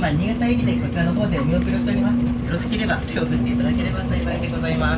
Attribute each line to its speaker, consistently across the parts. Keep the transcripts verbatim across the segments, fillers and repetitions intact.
Speaker 1: 今新潟駅でこちらの方でお見送りをしております。よろしければ手を振っていただければ幸いでございます。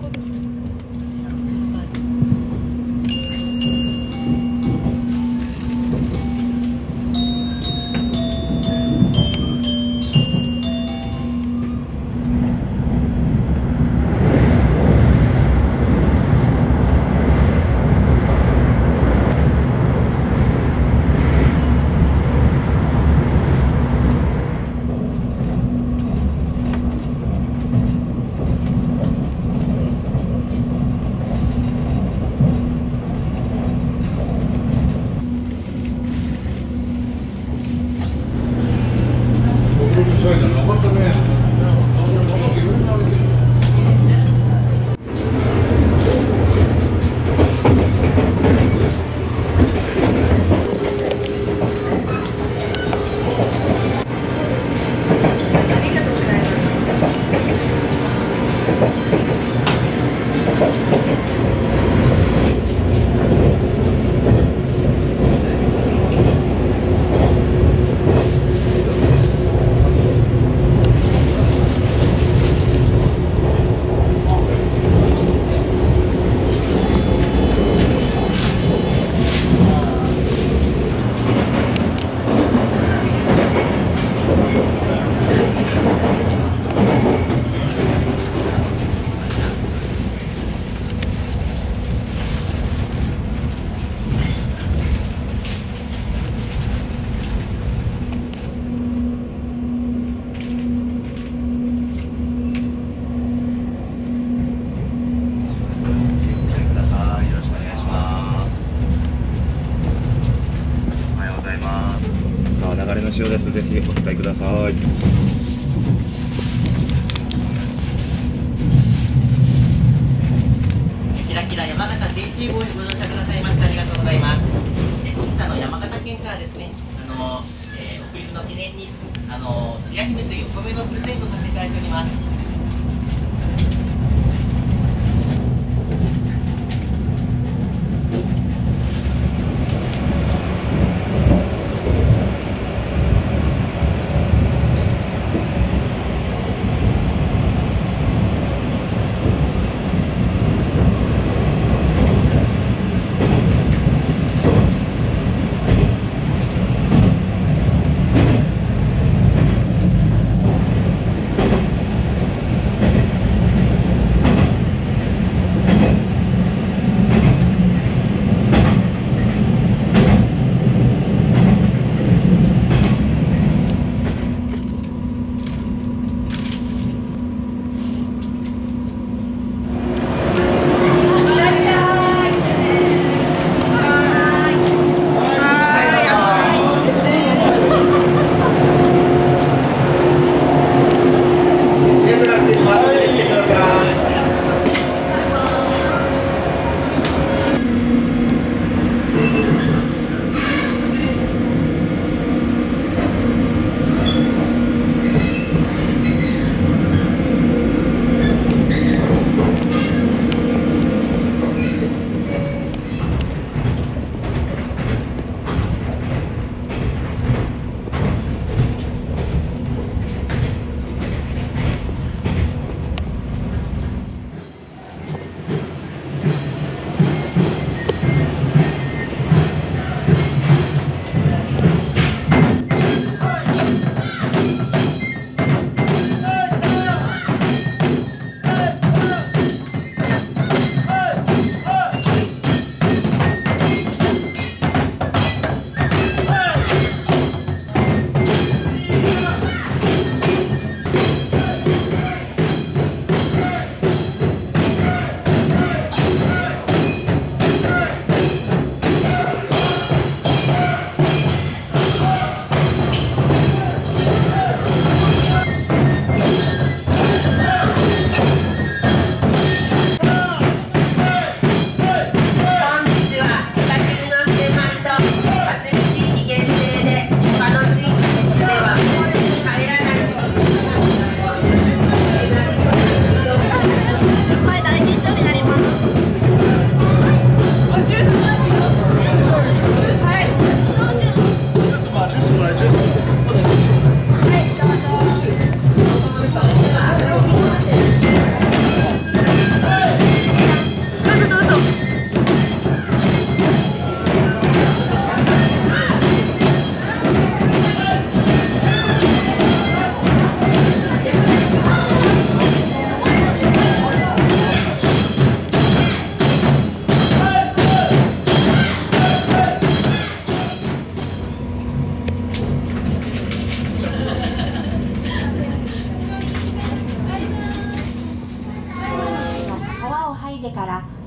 Speaker 2: 流れの塩です。ぜひお使いください。
Speaker 1: キラキラ山形 ディーシー 号にご乗車くださいましてありがとうございます。え本日あの山形県からですね、あの、えー、お送りの記念にあのつや姫というお米のプレゼントさせていただいております。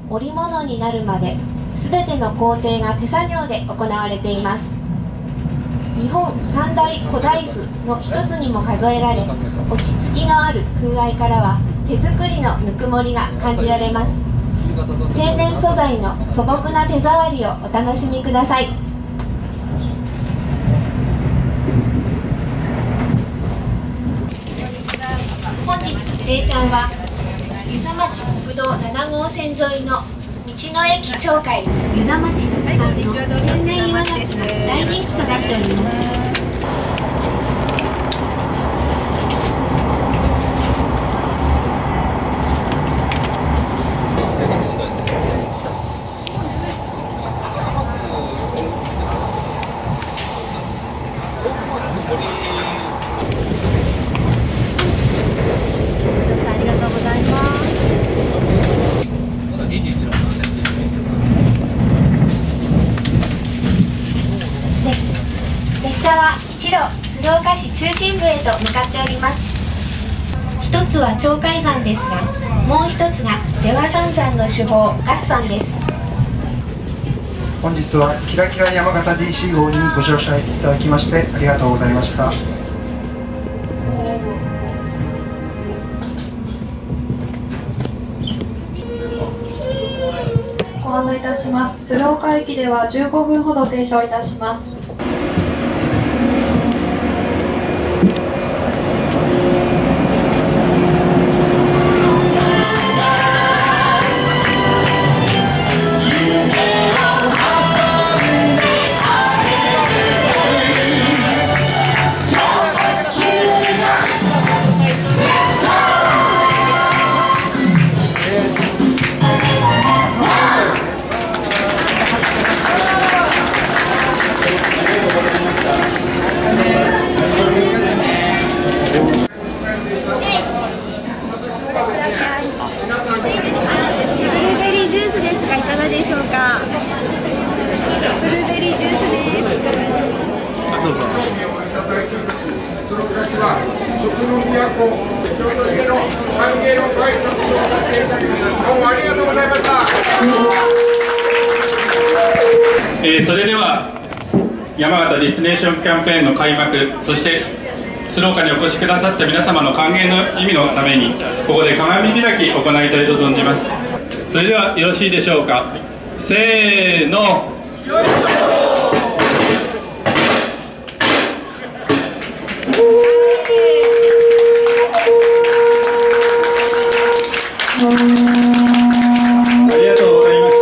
Speaker 3: 織物になるまで、すべての工程が手作業で行われています。日本三大古代譜の一つにも数えられ、落ち着きのある風合いからは手作りのぬくもりが感じられます。天然素材の素朴な手触りをお楽しみください。本日聖ちゃんは遊佐町国道なな号線沿いの道の駅町会遊佐町特産の天然岩ガキが大人気となっております。鶴岡市中心部へと向かっております。一つは鳥海山ですが、もう一つが出羽三山の主峰月山です。
Speaker 4: 本日はキラキラ山形 ディーシー 号にご乗車いただきましてありがとうございました。
Speaker 5: ご案内いたします。鶴岡駅ではじゅうごふんほど停車をいたします。
Speaker 6: えー、それでは山形ディスティネーションキャンペーンの開幕、そして鶴岡にお越しくださった皆様の歓迎の意味のためにここで鏡開きを行いたいと存じます。それではよろしいでしょうか。せーの。ありがとうございました。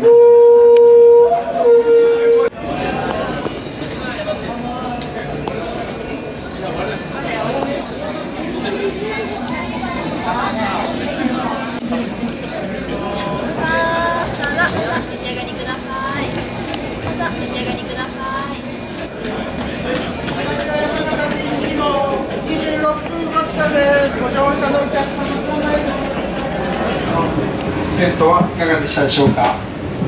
Speaker 4: テントはいかがでしたでしょうか。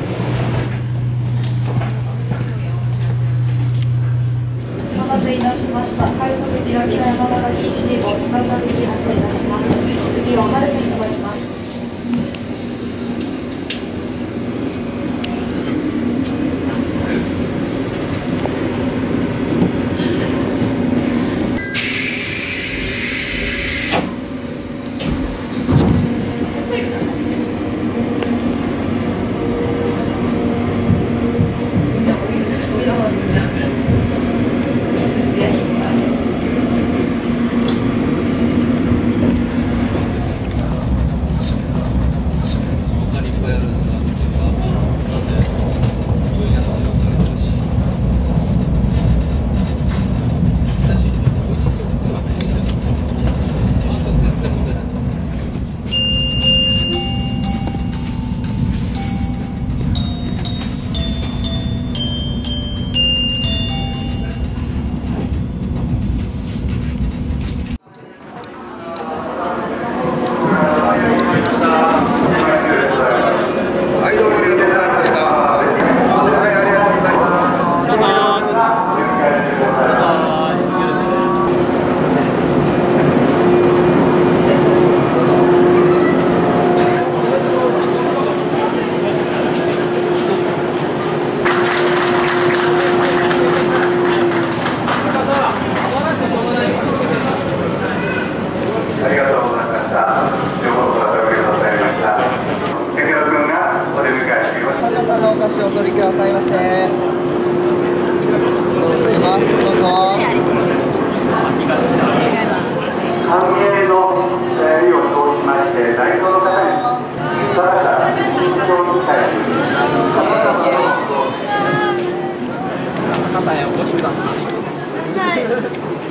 Speaker 5: お待たせいたしました。快速キラキラ山形 ディーシー 号再び発車いたします。次は春に停まります。
Speaker 7: お菓子をお取りくださいませ。ありがとうございます。どうぞ。
Speaker 4: 歓迎の意を表しまして、代表の方にさらなる緊張機会に
Speaker 7: 肩へお越しください。